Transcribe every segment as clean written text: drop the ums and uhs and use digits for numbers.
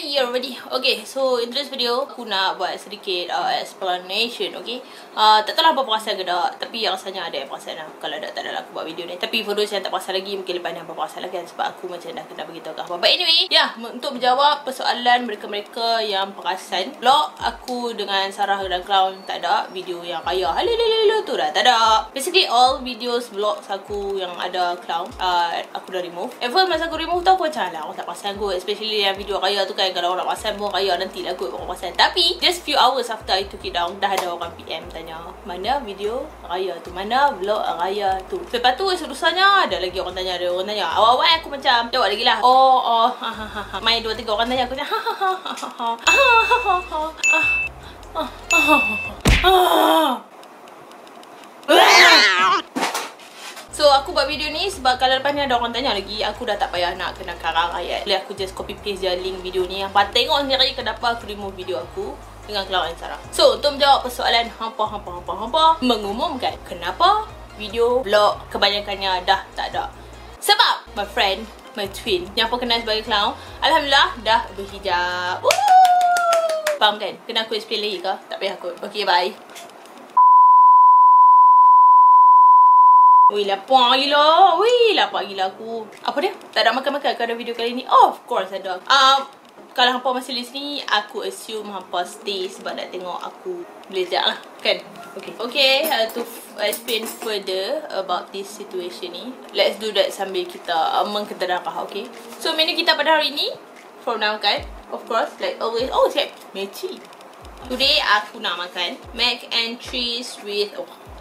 ready, already. Okay, so in this video aku nak buat sedikit explanation, okay. Tak tahu lah apa perasan ke tak, tapi rasanya ada yang perasan lah. Kalau tak ada lah aku buat video ni. Tapi for those yang tak perasan lagi, mungkin lepas ni apa perasan lagi kan, sebab aku macam dah kena beritahu ke apa. But anyway, untuk menjawab persoalan mereka-mereka yang perasan vlog aku dengan Sarah dan Clown tak ada video yang kaya halilililil tu dah tak ada. Basically all videos vlogs aku yang ada Clown aku dah remove. At first masa aku remove tu aku macam lah, aku tak perasan kot. Especially yang video raya tu kan, kalau orang perasan pun raya nantilah kot orang perasan. Tapi just few hours after I took it down, dah ada orang PM tanya mana video raya tu, mana vlog raya tu. Lepas tu seterusnya ada lagi orang tanya, awal-awal aku macam jawab lagi lah, main 2-3 orang tanya aku macam So aku buat video ni sebab kalau lepas ni ada orang tanya lagi, aku dah tak payah nak kena karang ayat. Boleh aku just copy paste je link video ni. Hampa tengok sendiri kenapa aku remove video aku dengan Clown and Sarah. So untuk menjawab persoalan hampa mengumumkan kenapa video vlog kebanyakannya dah tak ada. Sebab my friend, my twin yang apa kenal sebagai Clown, alhamdulillah dah berhijab. Faham kan? Kena aku explain lagi ke? Tak payah kot. Okay, bye. Wih, lapar gila. Lapar gila aku. Apa dia? Tak ada makan-makan ke ada video kali ni? Oh, of course ada. Kalau hampa masih di sini, aku assume hampa stay sebab nak tengok aku belajar lah. Kan? Okay, to explain further about this situation ni, let's do that sambil kita mengkedarkah, okay? So, menu kita pada hari ni, from now kan, of course, like always, cakap meci. Today, aku nak makan mac and cheese with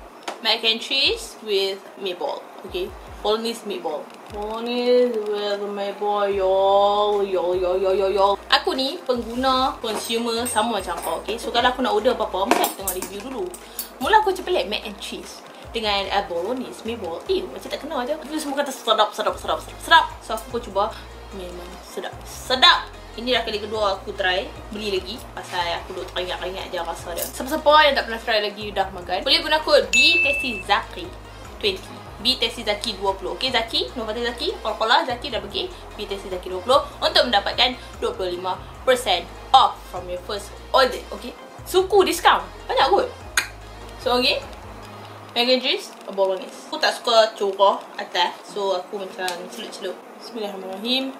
meatball, okay? Bolognese meatball. Bolognese with meatball, yo. Aku ni pengguna, consumer sama macam kau, okay? So kalau aku nak order apa-apa, mesti tengok review dulu. Mula aku macam pelik mac and cheese dengan bolognese meatball. Macam tak kenal aja. Tapi semua kata sedap. So aku pun cuba, memang sedap. Ini dah kali kedua aku try. Beli lagi pasal aku duk teringat-ingat je rasa dia. Siapa-siapa yang tak pernah try lagi dah makan, boleh guna kod BTastyZaki20, BTastyZaki20. Okay, Zaki, Novati Zaki, Coca-Cola Zaki dah pergi BTastyZaki20 untuk mendapatkan 25% off from your first order. Okay, suku diskaun banyak kot. So okay, mac and cheese, bolognese. Aku tak suka curah atas, so aku macam celup-celup. Bismillahirrahmanirrahim.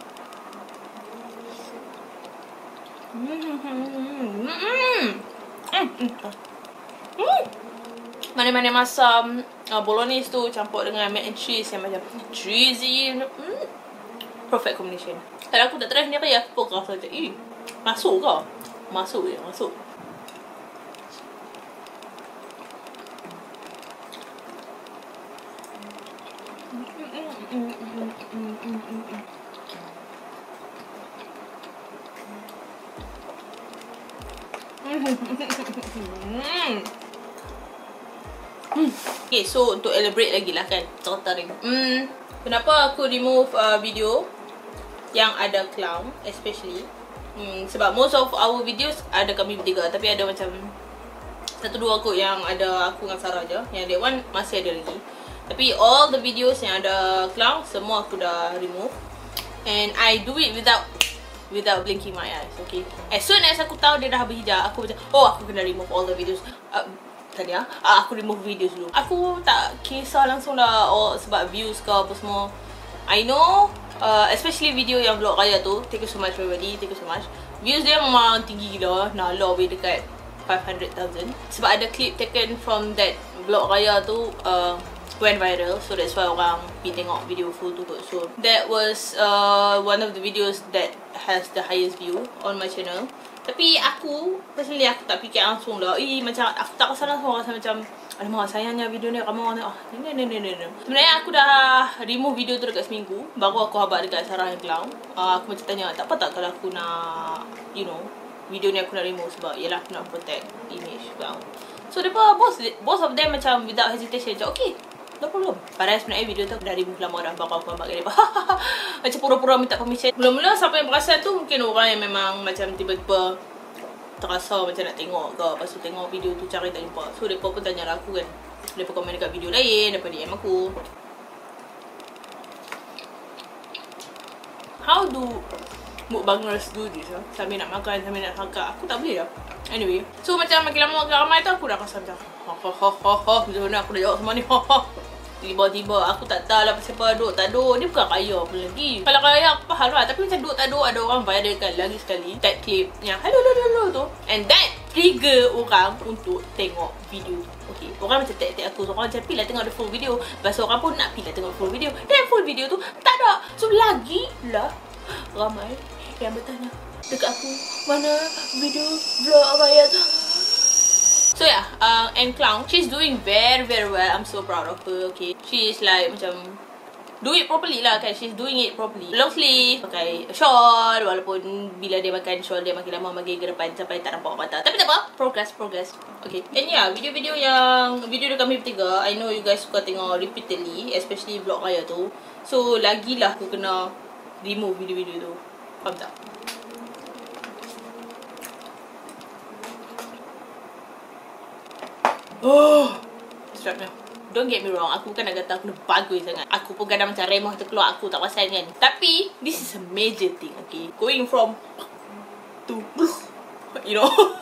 Mana-mana masam bolognese tu campur dengan mac and cheese yang macam cheesy, perfect combination. Kalau aku tak try sendiri, aku pun rasa macam masuk ke? Masuk. Okay, so untuk elaborate lagi lah kan cerita ni. Kenapa aku remove video yang ada Clown especially? Sebab most of our videos ada kami bertiga, tapi ada macam 1-2 kot yang ada aku dengan Sarah je. Yang that one masih ada lagi. Tapi all the videos yang ada Clown, semua aku dah remove. And I do it without blinking my eyes, okay? As soon as aku tahu dia dah berhijab, aku macam, aku kena remove all the videos. Aku remove videos dulu. Aku tak kisah langsung lah sebab views ke apa semua. I know, especially video yang vlog raya tu, thank you so much everybody, thank you so much. Views dia memang tinggi gila, nah lebih dekat 500,000. Sebab ada clip taken from that vlog raya tu went viral, so that's why orang pergi tengok video full tu kot. So that was one of the videos that has the highest view on my channel. Tapi aku, personally aku tak fikir langsung lah. Macam aku tak rasa langsung, rasa macam alamak sayangnya video ni ramai orang Sebenarnya aku dah remove video tu dekat seminggu, baru aku habaq dekat Sarah dan Clown. Aku macam tanya, tak apa tak kalau aku nak, video ni aku nak remove sebab yelah aku nak protect image Clown. So mereka both of them macam without hesitation macam okay, no problem. Padahal sebenarnya video tu dah remove lama dah, baru aku nampak mereka macam pura-pura minta permission. Mula-mula siapa yang perasan tu mungkin orang yang memang macam tiba-tiba terasa macam nak tengok ke, lepas tu tengok video tu cari tak jumpa. So mereka pun tanya lah aku kan, mereka komen dekat video lain, mereka DM aku. mukbangers do this sambil nak makan, sambil nak hakak. Aku tak boleh dah. Anyway, so macam makin lama makin ramai tu aku dah rasa macam macam mana aku dah jawab semua ni. Tiba-tiba aku tak tahu lah pasal apa duk tak duk. Dia bukan kaya pun lagi. Kalau kaya aku faham lah, tapi macam duk tak duk ada orang viralkan lagi sekali tag clip yang hello tu. And that trigger orang untuk tengok video. Okay, orang macam tag aku, so orang macam pilih tengok the full video. Lepas orang pun nak pilih tengok full video. Dan full video tu tak ada. So lagi lah ramai yang bertanya dekat aku, mana video vlog kaya tu. So yeah, and Clown, she's doing very well. I'm so proud of her. Okay, she is like macam do it properly lah kan. She's doing it properly. Long sleeve, pakai shawl, walaupun bila dia makan shawl dia makin lama makin ke depan sampai tak nampak mata. Tapi tak apa, progress. Okay, and yeah, video dia kami bertiga, I know you guys suka tengok repeatedly, especially vlog raya tu. So lagilah aku kena remove video-video tu. Faham tak? Strapnya. Don't get me wrong, aku bukan nak kata aku bagus sangat. Aku pun kadang macam remah terkeluar, aku tak pasal kan. Tapi this is a major thing, okay? Going from to you know.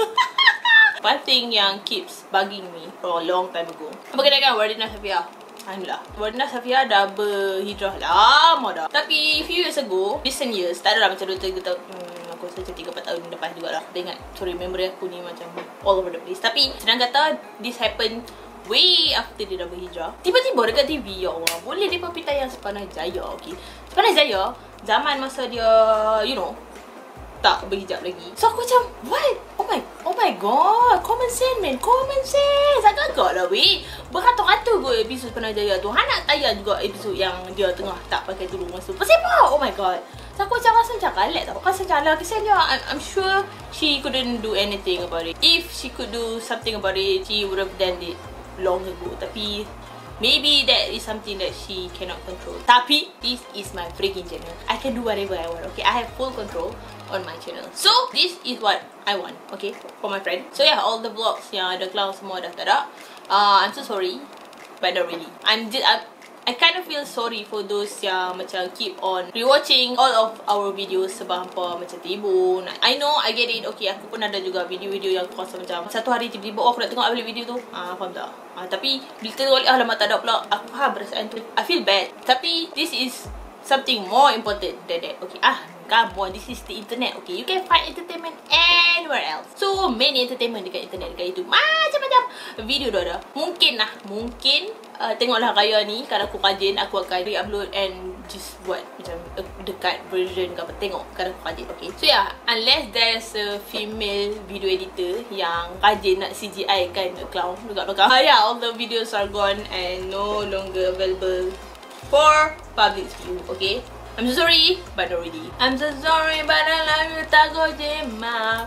One thing yang keeps bugging me for a long time ago, berkenaan dengan Wardina Safia. Alhamdulillah, Wardina Safia dah berhijrah lama dah. Tapi few years ago, recent years, tak adalah macam 2-3 tahun, aku rasa macam 3-4 tahun lepas jugalah. Aku ingat, sorry, memory aku ni macam all over the place. Tapi senang kata, this happened way after dia dah berhijrah. Tiba-tiba dekat TV, ya Allah, boleh dia pergi tayang Sepanah Jaya, okay? Sepanah Jaya, zaman masa dia, you know, tak berhijab lagi. So aku macam, what? Oh my god, common sense man, common sense. Agak-agak lah weh. Beratus-ratus kot episod Sepanah Jaya tu. Han nak tayang juga episod yang dia tengah tak pakai tudung masa tu. Pasal apa? Oh my god. So aku macam rasa macam kalat tau. Rasa macam lah, kesian dia. I'm sure she couldn't do anything about it. If she could do something about it, she would have done it long ago. Tapi maybe that is something that she cannot control. Tapi this is my freaking channel. I can do whatever I want, okay? I have full control on my channel. So this is what I want, okay, for my friend. So yeah, all the vlogs yang ada Clown semua dah tak ada. I'm so sorry, but not really. I kind of feel sorry for those yang macam keep on rewatching all of our videos sebab hampa macam tibun. I know, I get it. Okay, aku pun ada juga video-video yang aku rasa macam satu hari tiba-tiba aku nak tengok balik video tu. Faham tak? Tapi bila tengok balik, alamak tak ada pula. Aku faham perasaan tu. I feel bad. Tapi this is something more important than that. Okay, come on, this is the internet. Okay, you can find entertainment anywhere else. So many entertainment dekat internet, dekat YouTube. Macam-macam video dah ada. Mungkin tengoklah raya ni, kalau aku rajin, aku akan re-upload and just buat macam dekat version ke apa. Tengok kalau aku rajin, okay. So yeah, unless there's a female video editor yang rajin nak CGI kan Clown dekat belakang. Yeah, all the videos are gone and no longer available for public view, okay. I'm so sorry, but not really. I'm so sorry, but I love you, Tago Jema.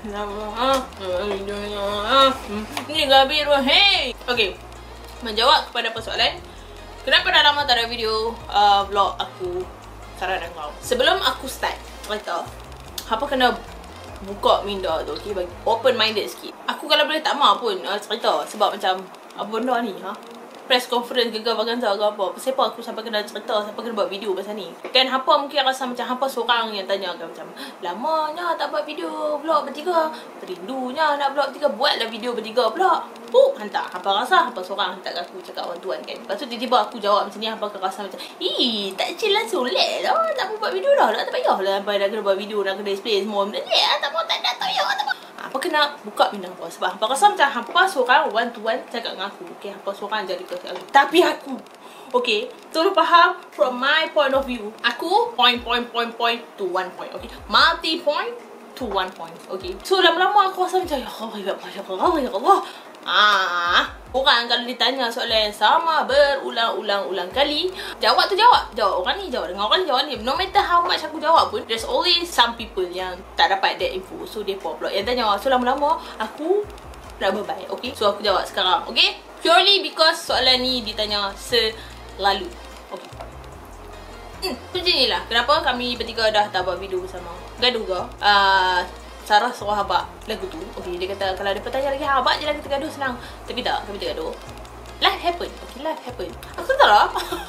Ni biru, hey. Okay, menjawab kepada persoalan kenapa dah lama tak ada video vlog aku, Sarah dan kau. Sebelum aku start cerita, apa kena buka minda tu, okay, bagi open minded sikit. Aku kalau boleh tak mahu pun cerita sebab macam apa benda ni, press conference gegar Vaganza ke apa. Pasal apa aku sampai kena cerita, sampai kena buat video pasal ni. Dan hampa mungkin rasa macam hampa seorang yang tanya kan macam, lamanya tak buat video vlog bertiga, rindunya nak vlog bertiga, buatlah video bertiga pula. Hantar. Hampa rasa hampa seorang hantar aku cakap orang tuan kan. Lepas tu tiba-tiba aku jawab macam ni, hampa akan rasa macam, tak chill langsung lek lah, tak mau buat video dah, tak payah lah hampa dah kena buat video, nak kena display semua benda lek lah, tak mau, tak nak, tak payah, tak mau. Hampa kena buka minda hampa sebab hampa rasa macam hampa seorang one to one cakap dengan aku, okay, hampa seorang jadi ke aku. Tapi aku, okay, tolong faham from my point of view. Aku point to one point, okay, multi point to one point, okay. So lama-lama aku rasa macam, ya Allah, ya Allah. Orang kalau ditanya soalan yang sama berulang-ulang kali, jawab tu jawab orang ni, jawab dengan orang ni, jawab ni. No matter how much aku jawab pun, there's always some people yang tak dapat that info. So dia pop pula yang tanya. So lama-lama aku nak bye-bye, okay. So aku jawab sekarang, okay. Purely because soalan ni ditanya selalu, okay. Macam ni lah kenapa kami bertiga dah tak buat video bersama. Gaduh ke? Sarah suruh Habak lagu tu. Okay, dia kata kalau ada pertanyaan lagi, Habak je lah kita gaduh senang. Tapi tak, kami tak gaduh. life happen. Okay, life happen. Aku tak tahu lah.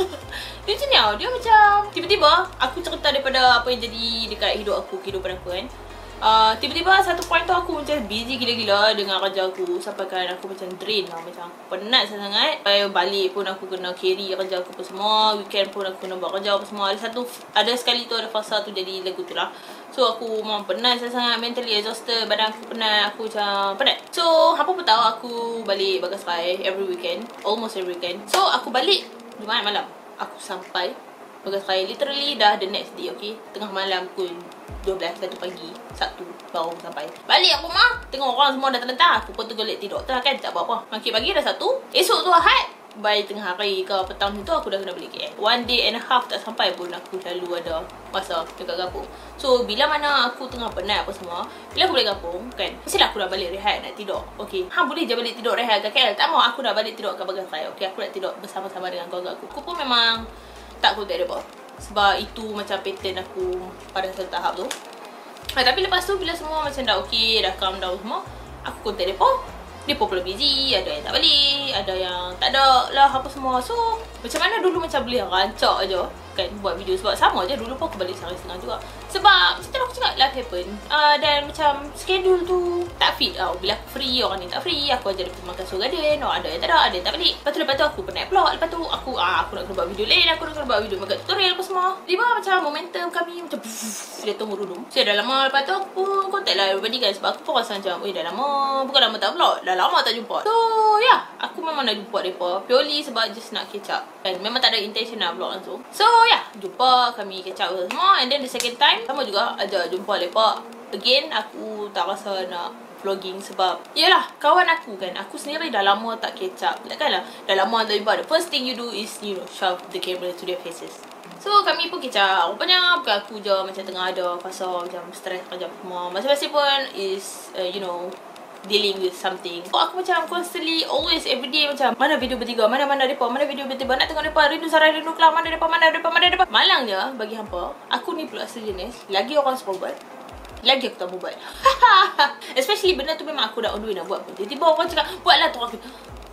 Dia macam ni tau. Dia macam tiba-tiba aku cerita daripada apa yang jadi dekat hidup aku, kehidupan aku kan. Tiba-tiba satu point tu aku macam busy gila-gila dengan kerja aku. Sampai kan aku macam drain lah. Macam penat sangat. Balik pun aku kena carry kerja aku apa semua. Weekend pun aku kena buat kerja apa semua. Ada sekali tu, ada fasa tu jadi lagu tu lah. So aku memang penat sangat, mentally exhausted. Badan aku penat. Aku macam penat. So apa pun tahu aku balik Bagasrai every weekend. Almost every weekend. So aku balik Jumaat malam. Aku sampai Bagasrai literally dah the next day, okay. Tengah malam pukul 12, 1 pagi, Sabtu baru sampai. Balik aku rumah, tengok orang semua dah terlentang. Aku pun tergolek tidur tak kan, tak buat apa. Makin pagi dah Sabtu. Esok tu Ahad. By tengah hari ke petang tu aku dah kena balik KL. 1 day and a half tak sampai pun aku selalu ada masa dekat kampung. So bila mana aku tengah penat apa semua, bila aku balik kampung kan, mestilah aku dah balik rehat nak tidur. Okay, boleh je balik tidur rehat kat KL. Tak mau, aku dah balik tidur kat Bagasrai. Okay, aku nak tidur bersama-sama dengan keluarga aku. Aku pun memang tak aku tak ada apa. Sebab itu macam pattern aku pada satu tahap tu. Tapi lepas tu bila semua macam dah okay, dah calm down semua, aku contact mereka. Mereka pula busy, ada yang tak balik, ada yang tak ada lah apa semua. So macam mana dulu macam boleh rancak je kan buat video. Sebab sama je dulu pun aku balik setengah juga. Sebab macam tu aku cakap life happen. Dan macam schedule tu tak fit tau. Bila aku free, orang ni tak free. Aku ajar dia pergi makan Seoul Garden. Ada yang tak ada, ada yang tak balik. Lepas tu aku penat pula. Lepas tu aku nak kena buat video lain. Aku nak kena buat video makan tutorial apa semua. Tiba macam momentum kami macam dia tunggu dulu. So dah lama. Lepas tu aku pun contact lah everybody kan. Sebab aku pun rasa macam dah lama. Bukan lama tak vlog, dah lama tak jumpa. So yeah, aku memang nak jumpa mereka purely sebab just nak catch up kan. Memang tak ada intention nak vlog langsung. So yeah, jumpa, kami catch up semua. And then the second time sama juga ajak jumpa mereka. Again, aku tak rasa nak vlogging sebab yalah, kawan aku kan, aku sendiri dah lama tak catch up. Takkanlah dah lama tak jumpa. The first thing you do is, you know, shove the camera to their faces. So kami pun catch up. Rupanya bukan aku je macam tengah ada fasa macam stress kerja semua. Masing-masing pun is you know, dealing with something. So aku macam constantly, always, everyday macam mana video bertiga, mana depa, mana video bertiga, nak tengok depa, rindu Sarah, rindu Kelang, mana depa. Malang je bagi hampa. Aku ni pula sejenis, lagi orang suka buat, lagi aku tak mau buat. Especially benda tu memang aku dah on the way nak buat pun. Tiba-tiba orang cakap, buatlah tu aku.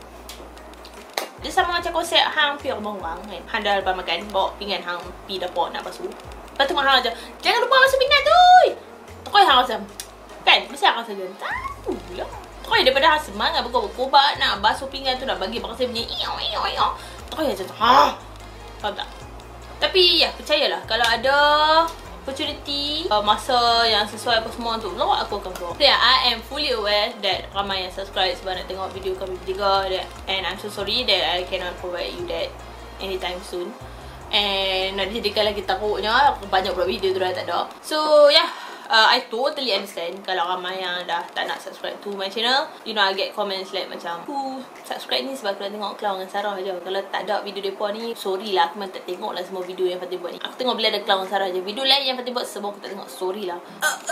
Dia sama macam konsep hang pi rumah orang kan. Hang dah lepas makan, bawa pinggan hang pi dapur nak basuh. Lepas tu hang aja, jangan lupa basuh pinggan tu. Terus hang macam kan, mesti hang rasa macam tahu lah. Terus daripada hang semangat berkobat nak basuh pinggan tu, nak bagi bangsa bunyi iyo. Terus macam faham tak? Tapi ya, percayalah kalau ada opportunity, masa yang sesuai apa semua untuk vlog, aku akan vlog. So yeah, I am fully aware that ramai yang subscribe sebab nak tengok video kami bertiga, and I'm so sorry that I cannot provide you that anytime soon. And nak dijadikan lagi teruknya, banyak pula video tu dah tak ada. So yeah, I totally understand kalau ramai yang dah tak nak subscribe to my channel. You know, I get comments like macam, aku subscribe ni sebab aku nak tengok Kelang dengan Sarah je. Kalau tak ada video mereka ni, sorry lah, aku memang tak tengok lah semua video yang Fatin buat ni. Aku tengok bila ada Kelang dengan Sarah je. Video lain yang Fatin buat semua aku tak tengok, sorry lah.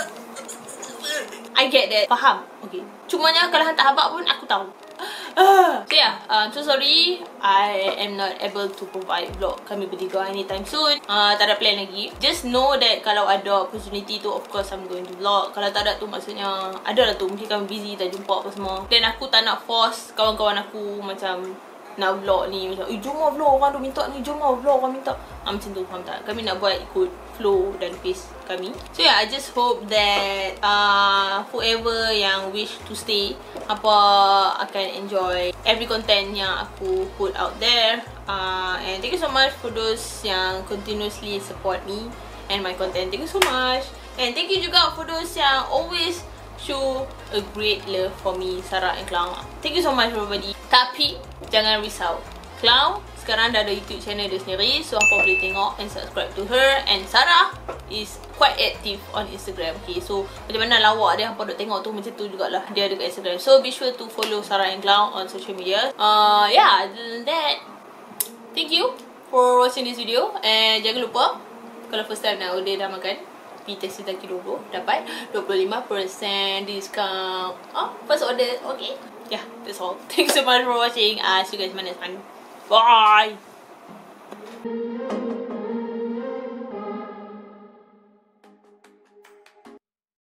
I get that, faham. Okay, cumanya kalau hang tak habaq pun aku tahu. So yeah, I'm so sorry I am not able to provide vlog kami bertiga anytime soon. Tak ada plan lagi. Just know that kalau ada opportunity tu, of course I'm going to vlog. Kalau tak ada tu maksudnya ada lah tu, mungkin kami busy tak jumpa apa semua. Dan aku tak nak force kawan-kawan aku macam nak vlog ni macam, jom lah vlog, orang tu minta ni, jom lah vlog, orang minta. Macam tu, faham tak? Kami nak buat ikut flow dan pace kami. So yeah, I just hope that whoever yang wish to stay akan enjoy every content yang aku put out there. And thank you so much for those yang continuously support me and my content. Thank you so much. And thank you juga for those yang always show a great love for me, Sarah and Kelang. Thank you so much everybody. Tapi jangan risau, Kelang sekarang dah ada YouTube channel dia sendiri, so hampa boleh tengok and subscribe to her. And Sarah is quite active on Instagram. Okay, so macam mana lawak dia hampa duk tengok tu, macam tu jugalah dia ada kat Instagram. So be sure to follow Sarah and Kelang on social media. Yeah, other than that, thank you for watching this video. And jangan lupa, kalau first time nak order dah makan, Taxi Taki 20 dapat 25% discount first order. Okay, yeah, that's all. Thanks so much for watching. See you guys in my next one. Bye.